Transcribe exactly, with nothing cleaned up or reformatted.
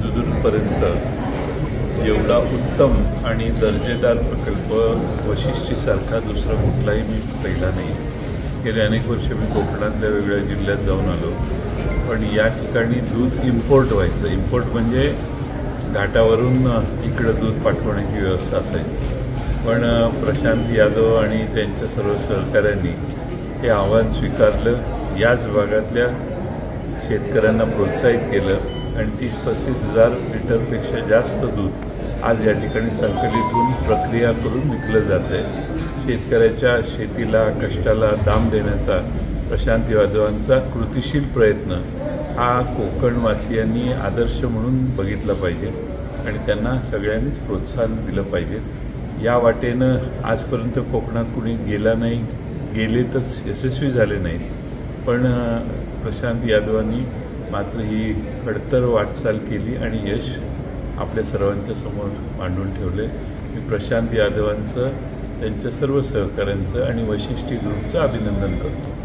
सिंधुदुर्गपर्यंत एवढा उत्तम आणि दर्जेदार प्रकल्प वशिष्ठीसारखा दुसरा कुठलाही मी पहिला नाही. गेले अनेक वर्ष मी कोकणातल्या वेगळ्या जिल्ह्यात जाऊन आलो, पण या ठिकाणी दूध इम्पोर्ट व्हायचं. इम्पोर्ट म्हणजे घाटावरून इकडं दूध पाठवण्याची व्यवस्था असायची. पण प्रशांत यादव आणि त्यांच्या सर्व सहकाऱ्यांनी हे आव्हान स्वीकारलं, याच भागातल्या शेतकऱ्यांना प्रोत्साहित केलं आणि तीस पस्तीस हजार लिटरपेक्षा जास्त दूध आज या ठिकाणी संकलित होऊन प्रक्रिया करून विकलं जात आहे. शेतकऱ्याच्या शेतीला कष्टाला दाम देण्याचा प्रशांत यादवांचा कृतिशील प्रयत्न हा कोकणवासियांनी आदर्श म्हणून बघितला पाहिजे आणि त्यांना सगळ्यांनीच प्रोत्साहन दिलं पाहिजे. या वाटेनं आजपर्यंत कोकणात कुणी गेला नाही, गेले तर यशस्वी झाले नाहीत, पण प्रशांत यादवांनी मात्र ही खडतर वाटचाल केली आणि यश आपल्या सर्वांच्या समोर मांडून ठेवले. मी प्रशांत यादवांचं, त्यांच्या सर्व सहकाऱ्यांचं आणि वशिष्ठी ग्रुपचं अभिनंदन करतो.